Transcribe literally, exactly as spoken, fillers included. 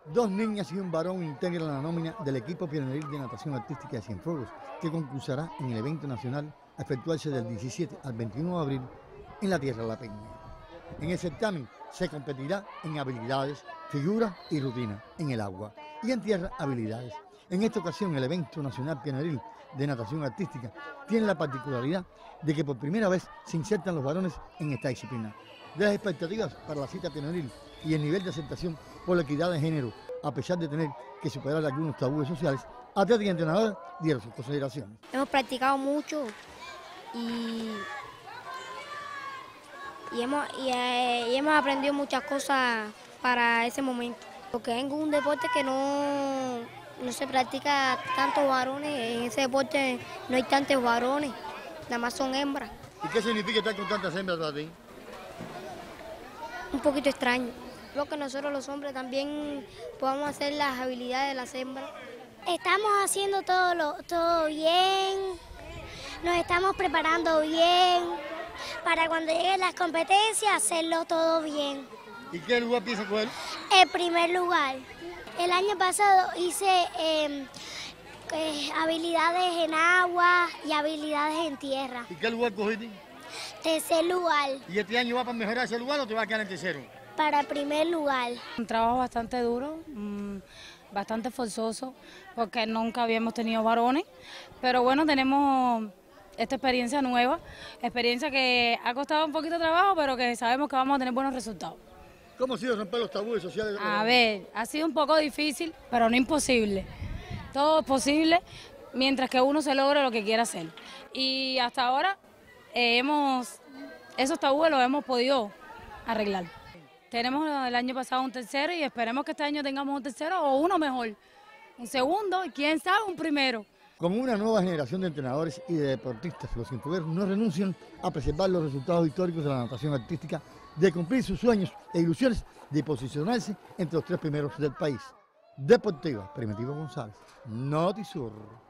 Dos niñas y un varón integran la nómina del equipo pioneril de natación artística de Cienfuegos, que concursará en el evento nacional a efectuarse del diecisiete al veintiuno de abril en la Tierra de la Peña. En el certamen se competirá en habilidades, figura y rutina en el agua, y en tierra habilidades. En esta ocasión el evento nacional pioneril de natación artística tiene la particularidad de que por primera vez se insertan los varones en esta disciplina. De las expectativas para la cita pioneril y el nivel de aceptación por la equidad de género, a pesar de tener que superar algunos tabúes sociales, atletas y entrenadores dieron sus consideraciones. Hemos practicado mucho y, y, hemos, y, eh, y hemos aprendido muchas cosas para ese momento. Porque es un deporte que no, no se practica tantos varones, en ese deporte no hay tantos varones, nada más son hembras. ¿Y qué significa estar con tantas hembras para ti? Un poquito extraño. Porque nosotros los hombres también podamos hacer las habilidades de las hembras. Estamos haciendo todo, lo, todo bien, nos estamos preparando bien, para cuando lleguen las competencias hacerlo todo bien. ¿Y qué lugar piensas coger? El primer lugar. El año pasado hice eh, eh, habilidades en agua y habilidades en tierra. ¿Y qué lugar cogiste? Tercer lugar. ¿Y este año va para mejorar ese lugar o te va a quedar en tercero? Para primer lugar. Un trabajo bastante duro, mmm, bastante forzoso, porque nunca habíamos tenido varones, pero bueno, tenemos esta experiencia nueva, experiencia que ha costado un poquito de trabajo, pero que sabemos que vamos a tener buenos resultados. ¿Cómo ha sido romper los tabúes sociales? A ver, ha sido un poco difícil, pero no imposible. Todo es posible mientras que uno se logre lo que quiera hacer. Y hasta ahora eh, hemos, esos tabúes los hemos podido arreglar. Tenemos el año pasado un tercero y esperemos que este año tengamos un tercero o uno mejor. Un segundo y quién sabe un primero. Como una nueva generación de entrenadores y de deportistas, los cienfuegueros no renuncian a preservar los resultados históricos de la natación artística, de cumplir sus sueños e ilusiones de posicionarse entre los tres primeros del país. Deportiva, Primitivo González, Notisur.